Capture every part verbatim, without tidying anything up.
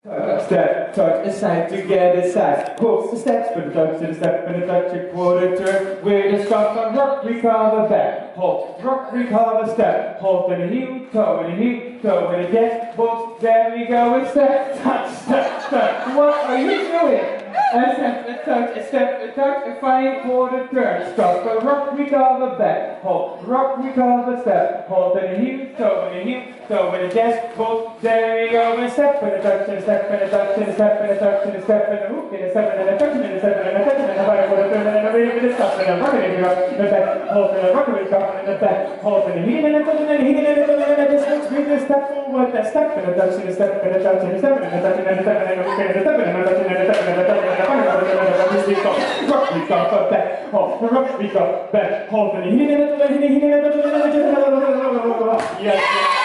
Step, touch, a side together, side. Pulse the steps, but a touch to the step, and a touch a quarter turn. With a stop on rock, recover back. Halt, rock, recover, step. Halt and a heel, toe and a heel, toe and a get. Both, there we go, a step, touch, step, step. What are you doing? A step, a touch, a step, a touch, a fine quarter turn. Stop on rock, recover back. Halt, rock, recover, step. Halt and a heel, toe and a heel, toe and a get. Both, there we go, a step, and a touch, and a step, and a touch, and a step, and a touch, and a step, and a hook, and a step, and a touch, and a step, and a touch, and a fire quarter turn, and a rhythm, and a stop, and a rock, and a rock, and a back. Halt and a rock, and a rock, and a back. Halt and a heel, and a touch, and a heel, and a touch, and a distance, with a step forward, a step, and a touch, and a step, and a touch, and a step, and a touch, and a step, and a hook, and a step, and a touch, and a step, and a touch, and a fire quarter turn, and a rock, we go back. Halt, the rock, we go back. Halt and a heel, and a touch, and a heel, and a touch, and a touch, yes.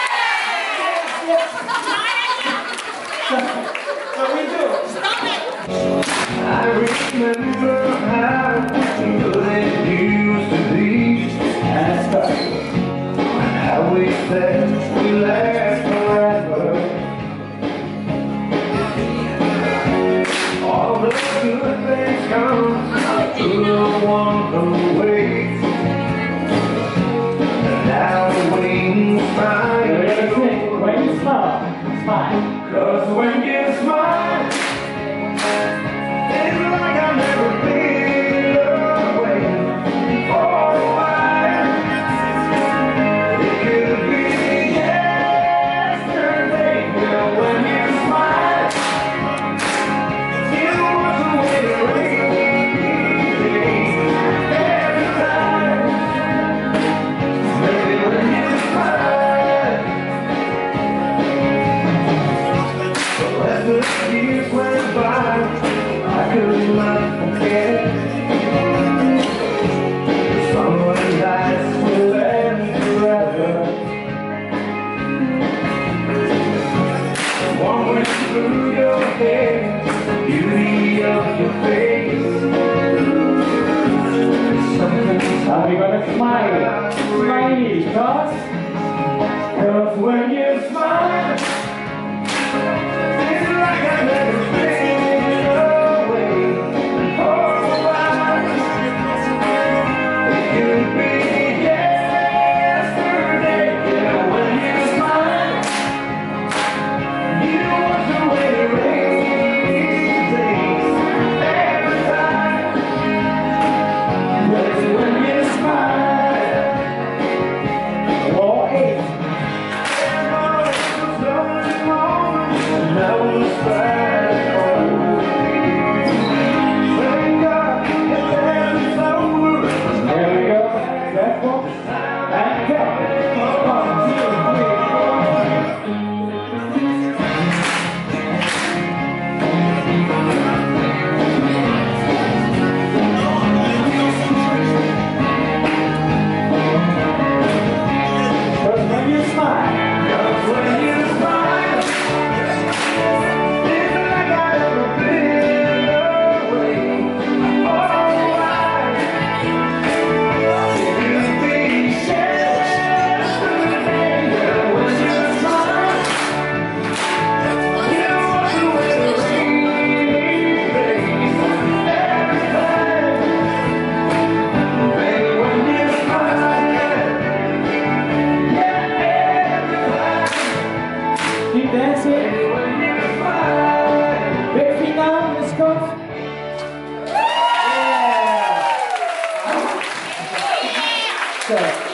What we do? Stop it! I remember how good it used to be. And stuff. And how we said we last forever. All the good things come to the one who waits. And now the wings find. When you smile, smile. Cause when you smile, it's like I've never been away for a while. It could be yesterday. Well, when you smile, you wash away the rainy days every time. Maybe when you smile. As the years went by, I could not forget the summer nights will end forever. One went through your hair, the beauty of your face. Something are we gonna smile? Smiley, cause, cause when you smile, keep dancing. Big feet down, let's go. Yeah. So,